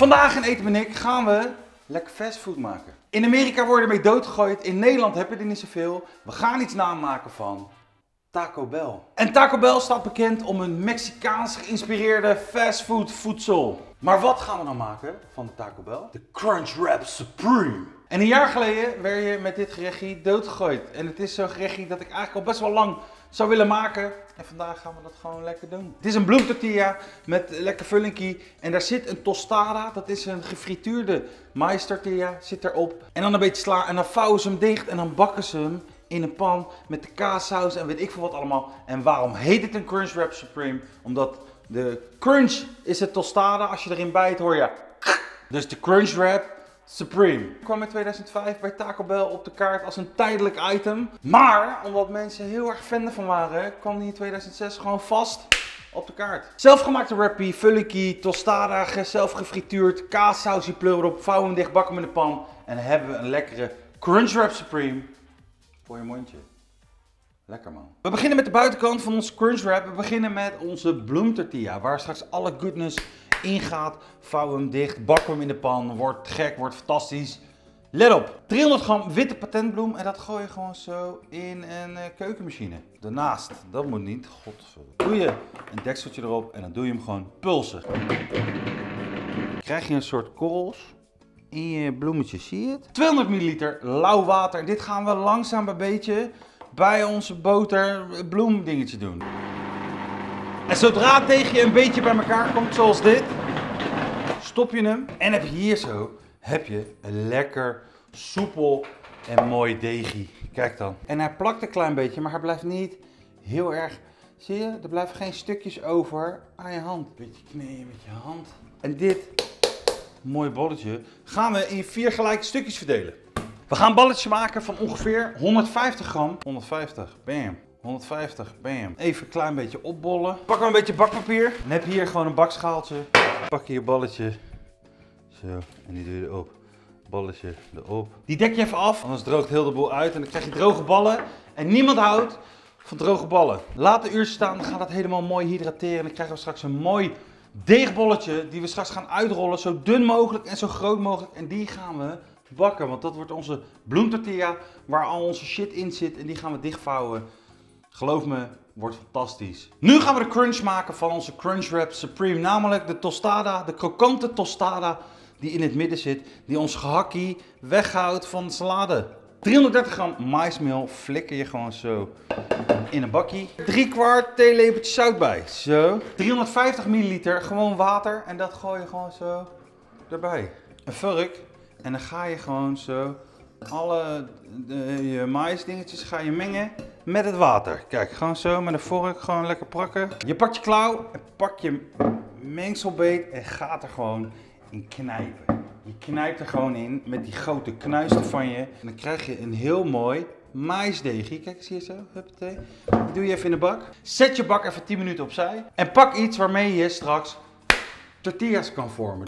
Vandaag in Eten met Nick gaan we lekker fastfood maken. In Amerika worden ermee doodgegooid, in Nederland heb je er niet zoveel. We gaan iets namaken van Taco Bell. En Taco Bell staat bekend om een Mexicaans geïnspireerde fastfood voedsel. Maar wat gaan we nou maken van de Taco Bell? De Crunchwrap Supreme. En een jaar geleden werd je met dit gerechtje doodgegooid. En het is zo'n gerechtje dat ik eigenlijk al best wel lang zou willen maken. En vandaag gaan we dat gewoon lekker doen. Het is een bloemtortilla met lekker vullingkie. En daar zit een tostada. Dat is een gefrituurde mais tortilla. Zit erop. En dan een beetje sla. En dan vouwen ze hem dicht. En dan bakken ze hem in een pan met de kaassaus en weet ik veel wat allemaal. En waarom heet het een Crunchwrap Supreme? Omdat de crunch is het tostada. Als je erin bijt hoor je. Dus de Crunchwrap Supreme. Kwam in 2005 bij Taco Bell op de kaart als een tijdelijk item. Maar omdat mensen heel erg fan ervan waren, kwam die in 2006 gewoon vast op de kaart. Zelfgemaakte wrappie, vullingkie, tostada, zelf gefrituurd, kaassausje pleur erop, vouwen hem dicht, bakken hem in de pan. En dan hebben we een lekkere Crunchwrap Supreme voor je mondje. Lekker man. We beginnen met de buitenkant van onze Crunchwrap. We beginnen met onze bloemtortilla, waar straks alle goodness ingaat. Vouwen hem dicht, bakken hem in de pan. Wordt gek, wordt fantastisch. Let op, 300 gram witte patentbloem en dat gooi je gewoon zo in een keukenmachine. Daarnaast, dat moet niet, godverdomme. Doe je een dekseltje erop en dan doe je hem gewoon pulsen. Krijg je een soort korrels in je bloemetjes, zie je het? 200 milliliter lauw water. Dit gaan we langzaam een beetje bij onze boter bloemdingetje doen. En zodra het tegen je een beetje bij elkaar komt, zoals dit, stop je hem en heb je hier zo een lekker soepel en mooi deegie. Kijk dan. En hij plakt een klein beetje, maar hij blijft niet heel erg. Zie je, er blijven geen stukjes over aan je hand. Beetje kneeën met je hand. En dit mooi bolletje gaan we in 4 gelijke stukjes verdelen. We gaan een balletje maken van ongeveer 150 gram. 150, bam. 150, bam. Even een klein beetje opbollen. Pak maar een beetje bakpapier. Dan heb je hier gewoon een bakschaaltje. Pak je je balletje. Zo, en die doe je erop. Balletje erop. Die dek je even af, anders droogt heel de boel uit. En dan krijg je droge ballen. En niemand houdt van droge ballen. Laat een uurtje staan, dan gaat dat helemaal mooi hydrateren. En dan krijgen we straks een mooi deegbolletje die we straks gaan uitrollen. Zo dun mogelijk en zo groot mogelijk. En die gaan we bakken, want dat wordt onze bloemtortilla waar al onze shit in zit. En die gaan we dichtvouwen. Geloof me, wordt fantastisch. Nu gaan we de crunch maken van onze Crunchwrap Supreme. Namelijk de tostada, de krokante tostada die in het midden zit. Die ons gehakkie weghoudt van de salade. 330 gram maismeel flikker je gewoon zo in een bakkie. 3/4 theelepeltje zout bij. Zo. 350 milliliter gewoon water en dat gooi je gewoon zo erbij. Een vork en dan ga je gewoon zo alle je maïsdingetjes ga je mengen met het water. Kijk, gewoon zo met een vork, gewoon lekker prakken. Je pakt je klauw en pak je mengselbeet en gaat er gewoon in knijpen. Je knijpt er gewoon in met die grote knuisten van je. En dan krijg je een heel mooi maïsdeegje. Kijk, zie je zo? Huppatee. Die doe je even in de bak. Zet je bak even 10 minuten opzij. En pak iets waarmee je straks tortillas kan vormen.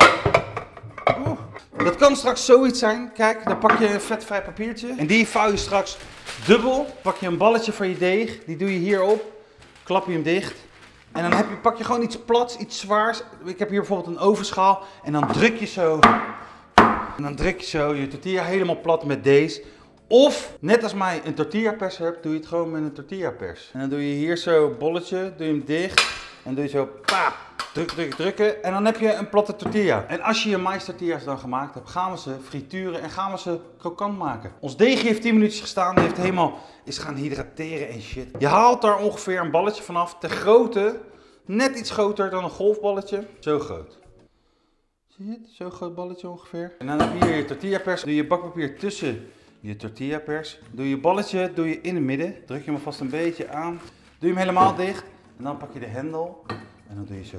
Dat kan straks zoiets zijn. Kijk, dan pak je een vetvrij papiertje. En die vouw je straks dubbel. Pak je een balletje van je deeg. Die doe je hierop. Klap je hem dicht. En dan pak je gewoon iets plats, iets zwaars. Ik heb hier bijvoorbeeld een ovenschaal. En dan druk je zo. En dan druk je zo je tortilla helemaal plat met deze. Of, net als mij een tortilla pers hebt, doe je het gewoon met een tortilla pers. En dan doe je hier zo een bolletje, doe je hem dicht. En doe je zo, paap, drukken. En dan heb je een platte tortilla. En als je je mais tortillas dan gemaakt hebt, gaan we ze frituren en gaan we ze krokant maken. Ons deegje heeft 10 minuutjes gestaan, die heeft helemaal, is gaan hydrateren en shit. Je haalt daar ongeveer een balletje vanaf, ter grootte, net iets groter dan een golfballetje. Zo groot. Zie je het? Zo'n groot balletje ongeveer. En dan heb je hier je tortilla pers. Doe je bakpapier tussen je tortilla pers. Doe je balletje in het midden. Druk je hem vast een beetje aan. Doe je hem helemaal dicht. En dan pak je de hendel. En dan doe je zo.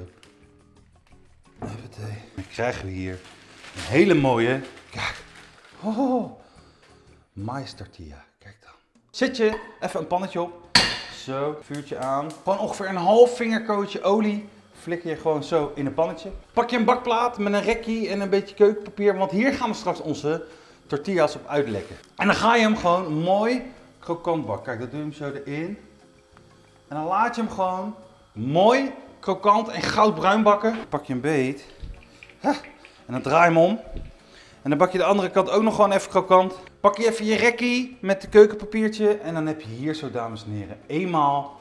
Even dan krijgen we hier een hele mooie. Kijk. Oh, mais tortilla. Kijk dan. Zet je even een pannetje op. Zo, vuurtje aan. Gewoon ongeveer een half vingerkootje olie. Flikker je gewoon zo in een pannetje. Pak je een bakplaat met een rekkie en een beetje keukenpapier. Want hier gaan we straks onze tortillas op uitlekken. En dan ga je hem gewoon mooi krokant bakken. Kijk, dat doe je hem zo erin. En dan laat je hem gewoon mooi krokant en goudbruin bakken. Pak je een beet. En dan draai je hem om. En dan bak je de andere kant ook nog gewoon even krokant. Pak je even je rekkie met de keukenpapiertje. En dan heb je hier zo, dames en heren, eenmaal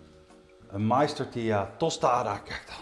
een mais tortilla tostada. Kijk dan.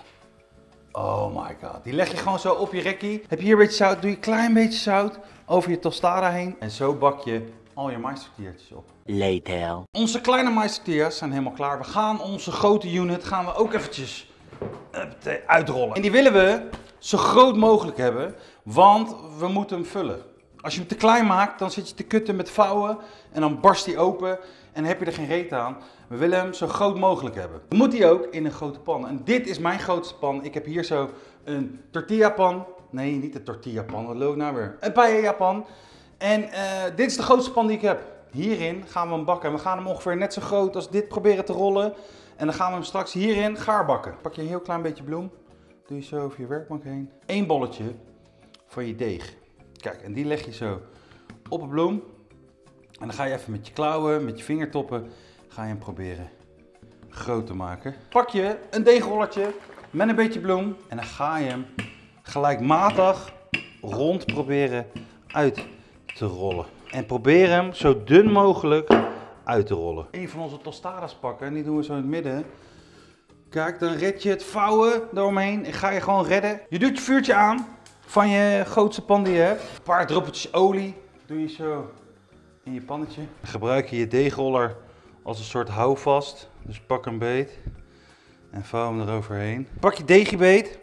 Oh my god. Die leg je gewoon zo op je rekkie. Heb je hier een beetje zout, doe je een klein beetje zout over je tostada heen. En zo bak je al je mais tortilla's op. Later. Onze kleine mais tortillas zijn helemaal klaar. We gaan onze grote unit ook eventjes uitrollen. En die willen we zo groot mogelijk hebben, want we moeten hem vullen. Als je hem te klein maakt, dan zit je te kutten met vouwen en dan barst hij open en dan heb je er geen reet aan. We willen hem zo groot mogelijk hebben. Dan moet hij ook in een grote pan. En dit is mijn grootste pan. Ik heb hier zo een tortilla pan. Nee, niet een tortilla pan, wat loopt nou weer? Een paella pan. En dit is de grootste pan die ik heb. Hierin gaan we hem bakken. En we gaan hem ongeveer net zo groot als dit proberen te rollen. En dan gaan we hem straks hierin gaar bakken. Pak je een heel klein beetje bloem. Doe je zo over je werkbank heen. 1 bolletje van je deeg. Kijk, en die leg je zo op een bloem. En dan ga je even met je klauwen, met je vingertoppen, ga je hem proberen groot te maken. Pak je een deegrolletje met een beetje bloem. En dan ga je hem gelijkmatig rond proberen uit te rollen. En probeer hem zo dun mogelijk uit te rollen. Een van onze tostadas pakken en die doen we zo in het midden. Kijk, dan red je het vouwen eromheen en ga je gewoon redden. Je doet je vuurtje aan van je grootste pan die je hebt. Een paar druppeltjes olie doe je zo in je pannetje. Dan gebruik je je deegroller als een soort houvast. Dus pak hem beet en vouw hem eroverheen. Pak je deegje beet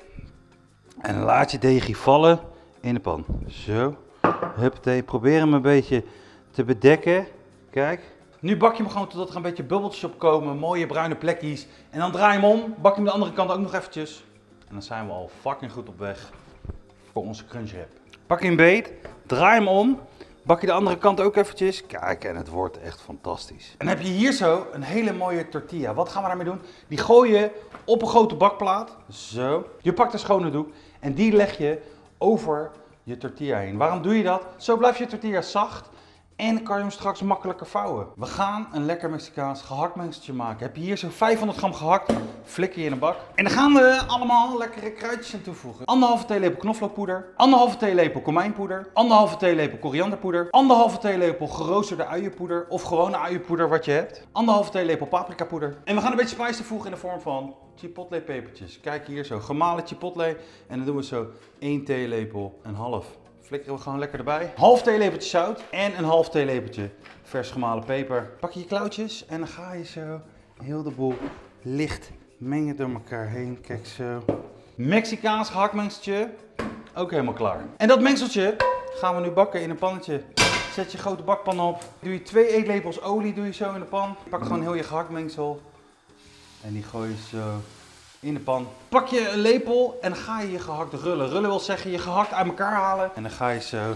en laat je deegje vallen in de pan. Zo. Huppatee. Probeer hem een beetje te bedekken. Kijk. Nu bak je hem gewoon totdat er een beetje bubbeltjes op komen, mooie bruine plekjes. En dan draai je hem om, bak je hem de andere kant ook nog eventjes. En dan zijn we al fucking goed op weg voor onze crunch wrap. Pak je hem beet, draai hem om, bak je de andere kant ook eventjes. Kijk, en het wordt echt fantastisch. En dan heb je hier zo een hele mooie tortilla. Wat gaan we daarmee doen? Die gooi je op een grote bakplaat. Zo. Je pakt een schone doek en die leg je over je tortilla heen. Waarom doe je dat? Zo blijft je tortilla zacht. En kan je hem straks makkelijker vouwen. We gaan een lekker Mexicaans gehaktmengseltje maken. Heb je hier zo 500 gram gehakt, flikker je in een bak. En dan gaan we allemaal lekkere kruidjes aan toevoegen. 1,5 theelepel knoflookpoeder, 1,5 theelepel komijnpoeder, 1,5 theelepel korianderpoeder, 1,5 theelepel geroosterde uienpoeder of gewone uienpoeder wat je hebt, 1,5 theelepel paprikapoeder. En we gaan een beetje spice toevoegen in de vorm van chipotle pepertjes. Kijk hier zo, gemalen chipotle en dan doen we zo 1 theelepel, een half. Flikkeren we gewoon lekker erbij. Half theelepeltje zout en een half theelepeltje vers gemalen peper. Pak je je klauwtjes en dan ga je zo heel de boel licht mengen door elkaar heen. Kijk zo. Mexicaans gehaktmengseltje, ook helemaal klaar. En dat mengseltje gaan we nu bakken in een pannetje. Zet je grote bakpan op. Doe je 2 eetlepels olie doe je zo in de pan. Pak gewoon heel je gehaktmengsel en die gooi je zo in de pan. Pak je een lepel en dan ga je je gehakt rullen. Rullen wil zeggen je gehakt uit elkaar halen. En dan ga je zo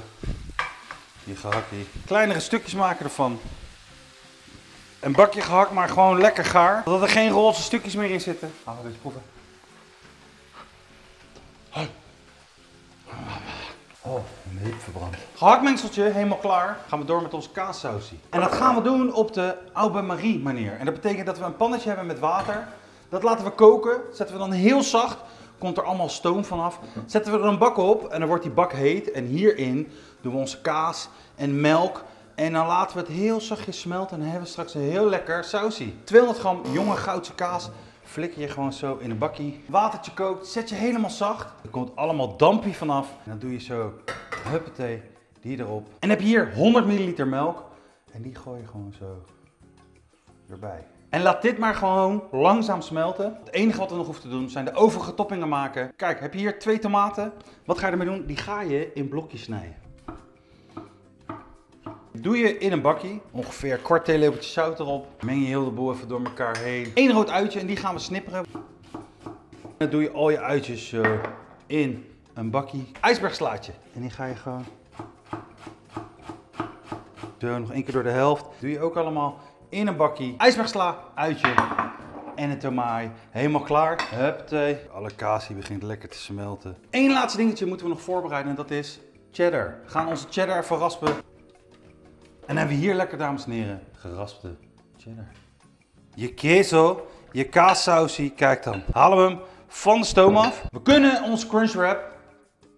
je gehakt kleinere stukjes maken ervan. En bak je gehakt maar gewoon lekker gaar. Zodat er geen roze stukjes meer in zitten. Gaan we een beetje proeven. Oh, mijn hip verbrand. Gehaktmengseltje helemaal klaar. Gaan we door met onze kaassausie. En dat gaan we doen op de au bain-marie manier. En dat betekent dat we een pannetje hebben met water. Dat laten we koken, zetten we dan heel zacht, komt er allemaal stoom vanaf. Zetten we er een bak op en dan wordt die bak heet. En hierin doen we onze kaas en melk. En dan laten we het heel zachtjes smelten en dan hebben we straks een heel lekker sausie. 200 gram jonge goudse kaas flikker je gewoon zo in een bakkie. Watertje kookt, zet je helemaal zacht. Er komt allemaal dampje vanaf. En dan doe je zo, huppatee, die erop. En dan heb je hier 100 milliliter melk. En die gooi je gewoon zo erbij. En laat dit maar gewoon langzaam smelten. Het enige wat we nog hoeven te doen zijn de overige toppingen maken. Kijk, heb je hier 2 tomaten. Wat ga je ermee doen? Die ga je in blokjes snijden. Doe je in een bakkie. Ongeveer een kwart theelepeltje zout erop. Meng je heel de boel even door elkaar heen. 1 rood uitje en die gaan we snipperen. Dan doe je al je uitjes in een bakkie. IJsbergslaatje. En die ga je gewoon zo nog 1 keer door de helft. Doe je ook allemaal in een bakkie. IJsbergsla, uitje en een tomaai. Helemaal klaar. Huppatee. Alle kaas die begint lekker te smelten. Eén laatste dingetje moeten we nog voorbereiden en dat is cheddar. We gaan onze cheddar even raspen. En dan hebben we hier lekker, dames en heren, geraspte cheddar. Je queso, je kaassausie, kijk dan. Halen we hem van de stoom af. We kunnen onze crunch wrap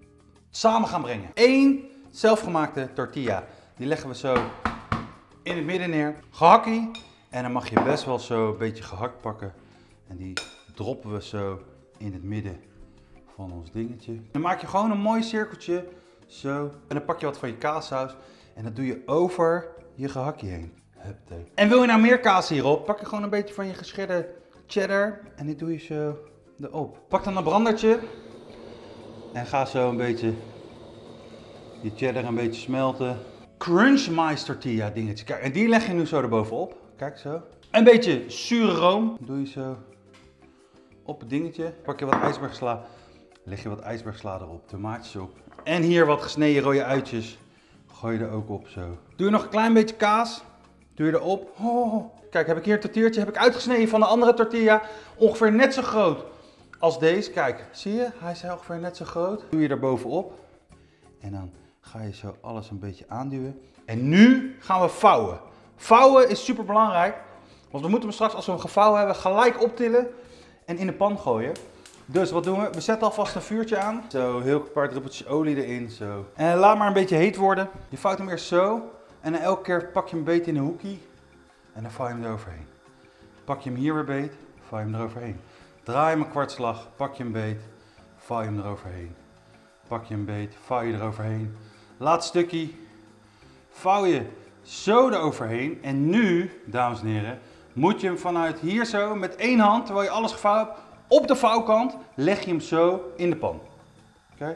samen gaan brengen. 1 zelfgemaakte tortilla. Die leggen we zo in het midden neer. Gehakkie. En dan mag je best wel zo een beetje gehakt pakken. En die droppen we zo in het midden van ons dingetje. Dan maak je gewoon een mooi cirkeltje. Zo. En dan pak je wat van je kaassaus. En dat doe je over je gehakkie heen. Huppatee. En wil je nou meer kaas hierop? Pak je gewoon een beetje van je gescheurde cheddar. En die doe je zo erop. Pak dan een brandertje. En ga zo een beetje je cheddar een beetje smelten. Crunch mais tortilla dingetje. Kijk, en die leg je nu zo erbovenop. Kijk zo. Een beetje zure room. Doe je zo op het dingetje. Pak je wat ijsbergsla. Leg je wat ijsbergsla erop. Tomaatjes op. En hier wat gesneden rode uitjes. Gooi je er ook op zo. Doe je nog een klein beetje kaas. Doe je erop. Oh. Kijk, heb ik hier een tortilletje. Heb ik uitgesneden van een andere tortilla. Ongeveer net zo groot als deze. Kijk, zie je? Hij is ongeveer net zo groot. Doe je er bovenop. En dan ga je zo alles een beetje aanduwen. En nu gaan we vouwen. Vouwen is super belangrijk. Want we moeten hem straks, als we hem gevouwen hebben, gelijk optillen. En in de pan gooien. Dus wat doen we? We zetten alvast een vuurtje aan. Zo, heel een paar druppeltjes olie erin. Zo. En laat maar een beetje heet worden. Je vouwt hem eerst zo. En dan elke keer pak je hem beet in een hoekje. En dan vouw je hem eroverheen. Pak je hem hier weer beet. Vouw je hem eroverheen. Draai hem een kwartslag. Pak je hem beet. Vouw je hem eroverheen. Pak je hem beet. Vouw je eroverheen. Laatste stukje. Vouw je zo eroverheen. En nu, dames en heren, moet je hem vanuit hier zo met 1 hand, terwijl je alles gevouwen hebt, op de vouwkant leg je hem zo in de pan. Kijk.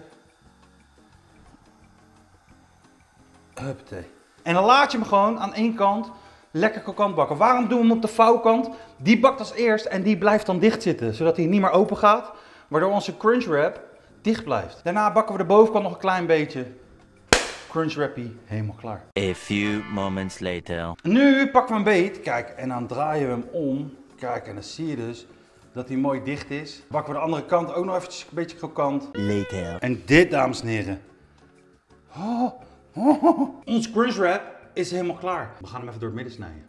Huppatee. En dan laat je hem gewoon aan 1 kant lekker krokant bakken. Waarom doen we hem op de vouwkant? Die bakt als eerst en die blijft dan dicht zitten, zodat hij niet meer open gaat. Waardoor onze crunch wrap dicht blijft. Daarna bakken we de bovenkant nog een klein beetje. Crunch wrappie, helemaal klaar. A few moments later. Nu pakken we hem beet, kijk, en dan draaien we hem om. Kijk, en dan zie je dus dat hij mooi dicht is. Bakken we de andere kant ook nog eventjes een beetje krokant. Later. En dit, dames en heren. Ons crunch wrap is helemaal klaar. We gaan hem even door het midden snijden.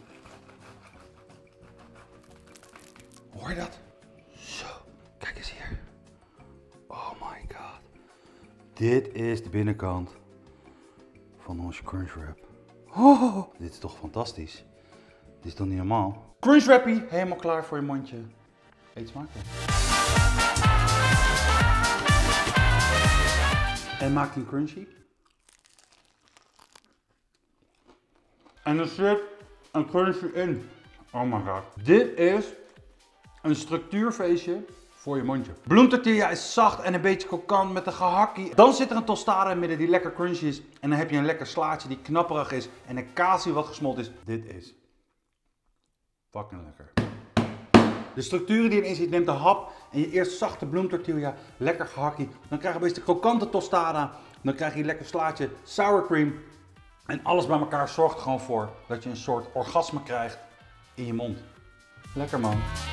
Hoor je dat? Zo, kijk eens hier. Oh my god. Dit is de binnenkant van onze crunch wrap. Dit is toch fantastisch. Dit is toch niet normaal? Crunch wrappie, helemaal klaar voor je mondje. Eet smakelijk. En maak die crunchy. En er zit een crunchy in. Oh my god. Dit is een structuurfeestje voor je mondje. Bloemtortilla is zacht en een beetje krokant met een gehakkie. Dan zit er een tostada in het midden die lekker crunchy is. En dan heb je een lekker slaatje die knapperig is. En een kaas die wat gesmolten is. Dit is fucking lekker. De structuren die erin zit, neemt de hap en je eerst zachte bloemtortilla, lekker gehakkie. Dan krijg je een beetje de krokante tostada. Dan krijg je een lekker slaatje sour cream. En alles bij elkaar zorgt er gewoon voor dat je een soort orgasme krijgt in je mond. Lekker man.